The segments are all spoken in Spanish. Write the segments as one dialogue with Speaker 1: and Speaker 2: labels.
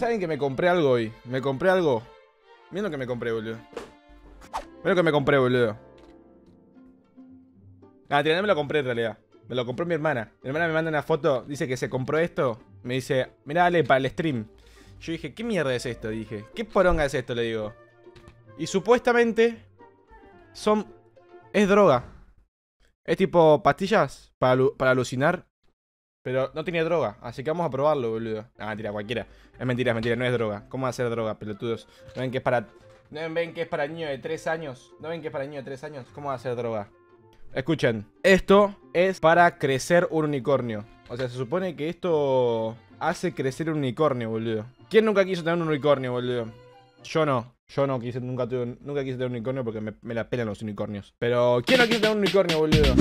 Speaker 1: ¿saben que me compré algo hoy? Me compré algo. Miren lo que me compré, boludo. Miren lo que me compré, boludo. Ah, tira, no me lo compré en realidad. Me lo compró mi hermana. Mi hermana me manda una foto, dice que se compró esto. Me dice, mirá, dale, para el stream. Yo dije, ¿qué mierda es esto? Dije, ¿qué poronga es esto? Le digo. Y supuestamente es droga. Es tipo pastillas para alucinar. Pero no tiene droga, así que vamos a probarlo, boludo. Ah, mentira, cualquiera. Es mentira, no es droga. ¿Cómo va a ser droga, pelotudos? ¿No ven que es para... ¿No ven que es para niños de 3 años? ¿No ven que es para niños de 3 años? ¿Cómo va a ser droga? Escuchen, esto es para crecer un unicornio. O sea, se supone que esto hace crecer un unicornio, boludo. ¿Quién nunca quiso tener un unicornio, boludo? Yo no. Yo no quise, nunca quise tener un unicornio porque me la pelan los unicornios. Pero, ¿quién no quiere tener un unicornio, boludo?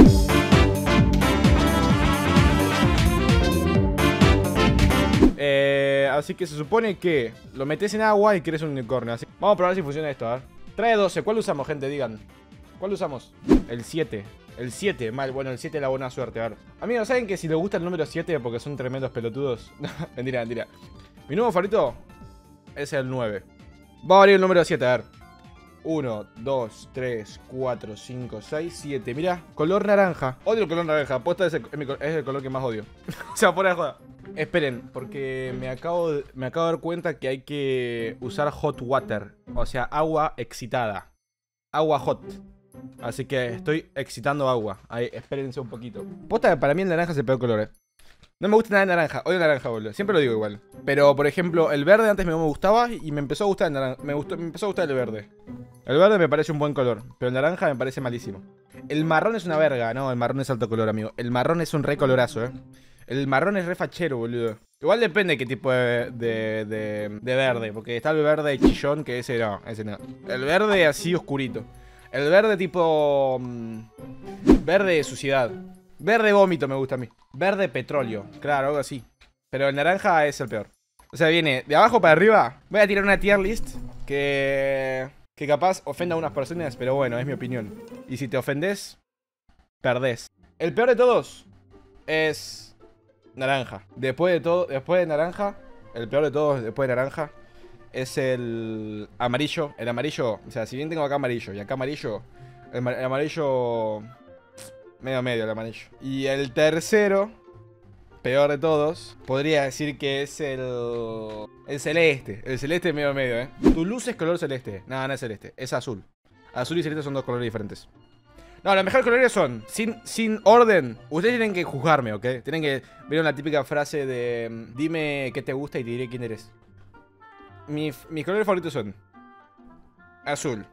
Speaker 1: Así que se supone que lo metes en agua y crees un unicornio. Así. Vamos a probar si funciona esto, a ver. Trae 12, ¿cuál usamos, gente? Digan. ¿Cuál usamos? El 7. El 7, mal, bueno, el 7 es la buena suerte, a ver. Amigos, ¿saben que si les gusta el número 7 porque son tremendos pelotudos? Mentira, mentira. Mi número favorito es el 9. Vamos a abrir el número 7, a ver. 1, 2, 3, 4, 5, 6, 7. Mira, color naranja. Odio el color naranja. Aposta es el color que más odio. O sea, por ahí joda. Esperen, porque me acabo de dar cuenta que hay que usar hot water. O sea, agua excitada. Agua hot. Así que estoy excitando agua. Ahí, espérense un poquito. Posta que para mí el naranja es el peor color, No me gusta nada el naranja. Odio el naranja, boludo. Siempre lo digo igual. Pero, por ejemplo, el verde antes no me gustaba y me empezó a gustar el naranja. Me empezó a gustar el verde. El verde me parece un buen color, pero el naranja me parece malísimo. El marrón es una verga. No, el marrón es alto color, amigo. El marrón es un re colorazo, El marrón es re fachero, boludo. Igual depende de qué tipo de verde. Porque está el verde chillón, que ese no. El verde así oscurito. El verde tipo... verde de suciedad. Verde vómito me gusta a mí. Verde petróleo. Claro, algo así. Pero el naranja es el peor. O sea, viene de abajo para arriba. Voy a tirar una tier list que capaz ofenda a unas personas, pero bueno, es mi opinión. Y si te ofendes, perdés. El peor de todos es naranja. Después de naranja, el peor de todos después de naranja es el amarillo. El amarillo, o sea, si bien tengo acá amarillo y acá amarillo, el amarillo medio el amarillo. Y el tercero, peor de todos, podría decir que es el celeste. El celeste medio, Tu luz es color celeste. No, no es celeste, es azul. Azul y celeste son dos colores diferentes. No, los mejores colores son, sin orden. Ustedes tienen que juzgarme, ¿ok? Tienen que ver la típica frase de dime qué te gusta y te diré quién eres. Mis colores favoritos son azul,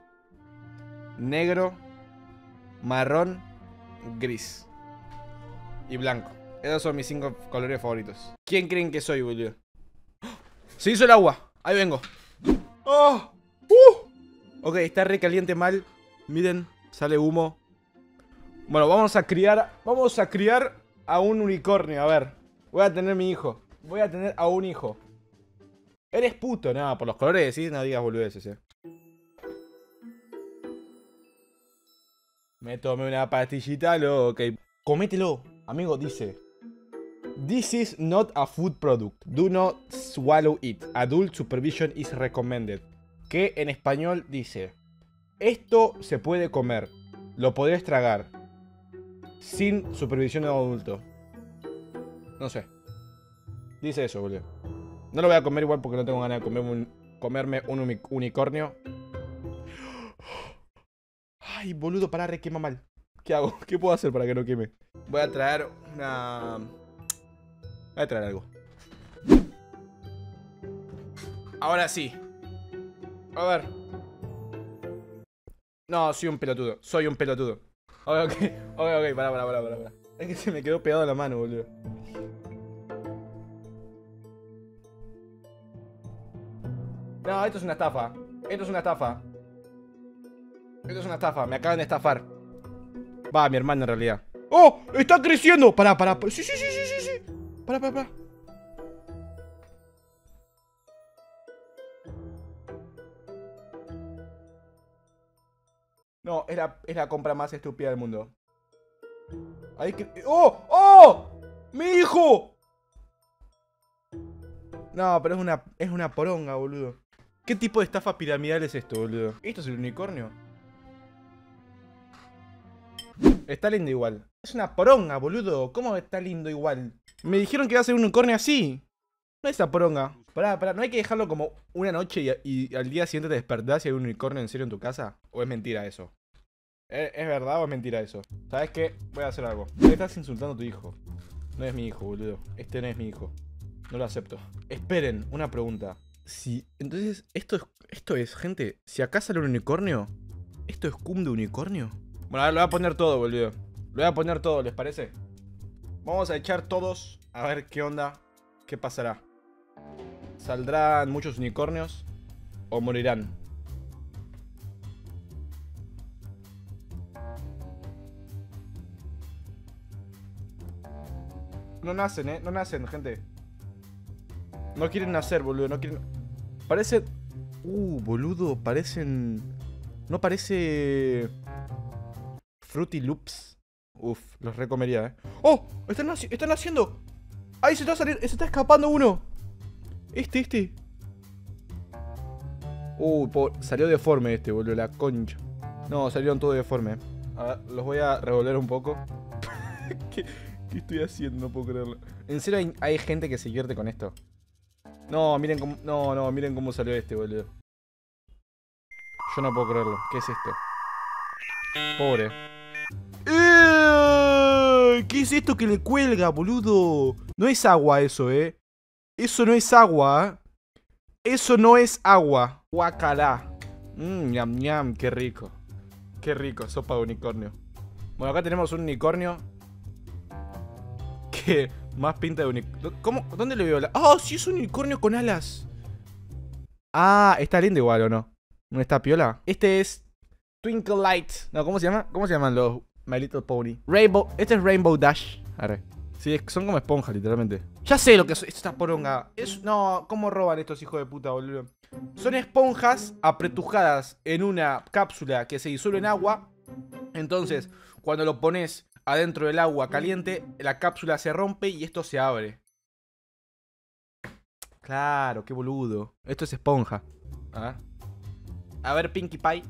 Speaker 1: negro, marrón, gris y blanco. Esos son mis 5 colores favoritos. ¿Quién creen que soy, boludo? Se hizo el agua. Ahí vengo. ¡Oh! Ok, está re caliente mal. Miren, sale humo. Bueno, vamos a criar a un unicornio. A ver, voy a tener mi hijo. Voy a tener a un hijo. Eres puto, no, por los colores decís, no digas boludeces, Me tomé una pastillita loca. Comételo, amigo, dice: This is not a food product. Do not swallow it. Adult supervision is recommended. Que en español dice: esto se puede comer. Lo podés tragar. Sin supervisión de un adulto. No sé. Dice eso, boludo. No lo voy a comer igual porque no tengo ganas de comerme un unicornio. Ay, boludo, pará, re quema mal. ¿Qué hago? ¿Qué puedo hacer para que no queme? Voy a traer una... Voy a traer algo. Ahora sí. A ver. No, soy un pelotudo. Soy un pelotudo. Ok, pará. Es que se me quedó pegado en la mano, boludo. No, esto es una estafa. Esto es una estafa. Esto es una estafa. Me acaban de estafar. Va, mi hermano en realidad. ¡Oh! ¡Está creciendo! Pará. Sí. Pará. No, es la compra más estúpida del mundo. ¡Oh! ¡Mi hijo! No, pero es una poronga, boludo. ¿Qué tipo de estafa piramidal es esto, boludo? ¿Esto es el unicornio? Está lindo igual. Es una poronga, boludo. ¿Cómo está lindo igual? Me dijeron que iba a ser un unicornio así. No es esa poronga. Pará, no hay que dejarlo como una noche y al día siguiente te despertás y hay un unicornio en serio en tu casa. ¿O es mentira eso? ¿Es verdad o es mentira eso? ¿Sabes qué? Voy a hacer algo. Le estás insultando a tu hijo. No es mi hijo, boludo. Este no es mi hijo. No lo acepto. Esperen, una pregunta. Si, entonces, esto es, gente, si acá sale un unicornio, ¿esto es cum de unicornio? Bueno, a ver, lo voy a poner todo, boludo. Lo voy a poner todo, ¿les parece? Vamos a echar todos a ver qué onda, qué pasará. ¿Saldrán muchos unicornios o morirán? No nacen, no nacen, gente. No quieren nacer, boludo, no quieren... Parece... boludo, parecen... No parece... Fruity Loops. Uf, los recomería, ¡Oh! ¡Están haciendo! ¡Ahí se está escapando uno! Este. Salió deforme este, boludo, la concha. No, salieron todos deforme. A ver, los voy a revolver un poco. ¿Qué estoy haciendo? No puedo creerlo. En serio hay gente que se divierte con esto. No, miren cómo... No, miren cómo salió este, boludo. Yo no puedo creerlo. ¿Qué es esto? Pobre. ¿Qué es esto que le cuelga, boludo? No es agua eso, Eso no es agua, Eso no es agua. Guacalá. Ñam, ñam, qué rico. Qué rico, sopa de unicornio. Bueno, acá tenemos un unicornio que más pinta de unicornio. ¿Cómo? ¿Dónde le veo la...? ¡Oh, sí es un unicornio con alas! Ah, está lindo igual, ¿o no? ¿No está piola? Este es Twinkle Light. No, ¿cómo se llama? ¿Cómo se llaman los My Little Pony? Rainbow. Este es Rainbow Dash. Arre. Sí, son como esponjas, literalmente. Ya sé lo que es esta poronga. No, ¿cómo roban estos hijos de puta, boludo? Son esponjas apretujadas en una cápsula que se disuelve en agua. Entonces, cuando lo pones adentro del agua caliente, la cápsula se rompe y esto se abre. Claro, qué boludo. Esto es esponja. A ver, Pinkie Pie.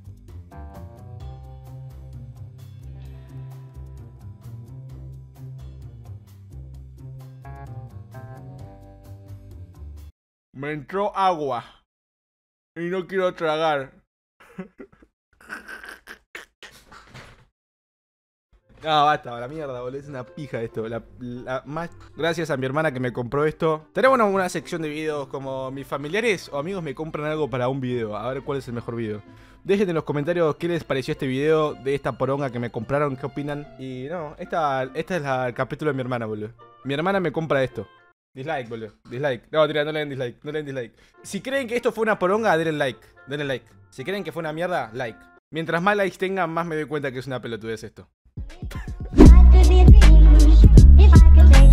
Speaker 1: Me entró agua y no quiero tragar. No, basta, la mierda, boludo. Es una pija esto. Gracias a mi hermana que me compró esto. Tenemos una sección de videos como mis familiares o amigos me compran algo para un video. A ver cuál es el mejor video. Dejen en los comentarios qué les pareció este video de esta poronga que me compraron, qué opinan. Y no, esta es el capítulo de mi hermana, boludo. Mi hermana me compra esto. Dislike, boludo. Dislike. No, tira, no le den dislike. No le den dislike. Si creen que esto fue una poronga, denle like. Denle like. Si creen que fue una mierda, like. Mientras más likes tengan, más me doy cuenta que es una pelotudez esto.